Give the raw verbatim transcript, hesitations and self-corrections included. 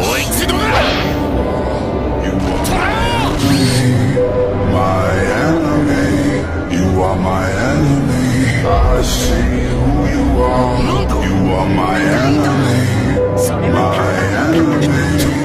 My enemy, you are my enemy. I see who you are. You are my enemy, my enemy.